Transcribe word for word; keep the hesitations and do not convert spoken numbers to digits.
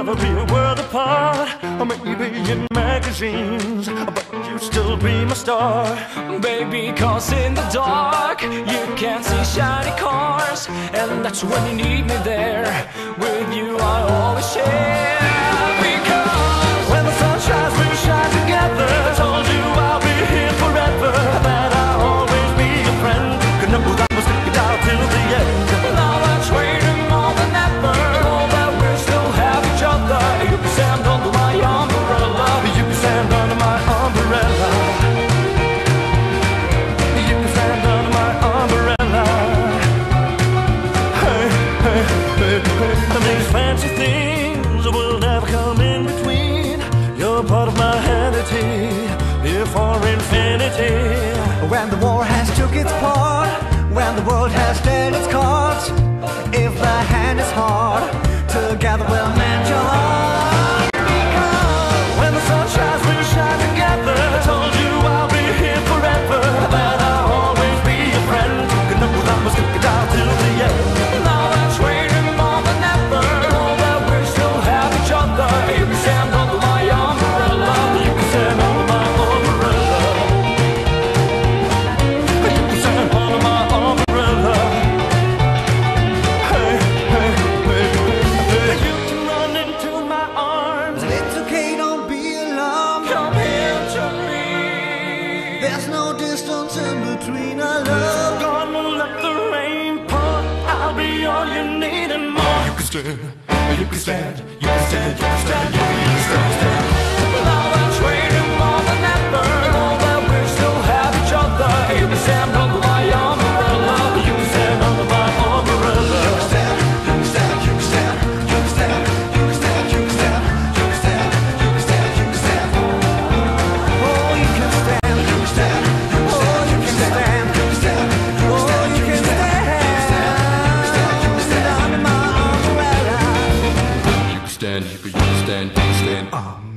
never be a world apart, or maybe in magazines, but you'd still be my star. Baby, cause in the dark you can't see shiny cars, and that's when you need me there. With you I always share. Because when the sun shines, we shine together. I told you I'll be here forever, that I'll always be your friend. Could know that we'll stick it out till the end. Now I'm waiting more than ever, know that we'll still have each other. You can stand under my umbrella. You can stand under my umbrella. You can stand under my umbrella. Hey, hey, hey, hey. And these fancy things will never come in between. You're part of my vanity, here for infinity. When the war has took its part, when the world has dealt its cards, if the hand is hard, together we'll mend your heart. Because when the sun shines, we'll shine together. I told you I'll be here forever, that I'll always be your friend. Could know that we'll stick it out till the end. Now I'm waiting more than ever, know that we'll still have each other. You can stand under my umbrella. You can stand under my umbrella. You can stand under my umbrella. Hey, hey, hey, hey. You can run into my arms. It's okay, don't be alarmed. Come here to me. There's no distance in between our love. Gonna let the rain pour. I'll be all you need and more. You can stand, you can stand, you can stand, you can stand, you can stand, stand. Now I'm waiting more than ever, know that we'll still have each other. You can stand under my umbrella. You can stand under my umbrella. You can stand, you can stand, you can stand, you can stand, you can stand, you can stand, you can stand, you can stand, you can stand. Oh, you can stand, you can stand, you can stand, you can stand, you can stand, you can stand, you can stand under my umbrella. You can stand, you can stand, you can stand.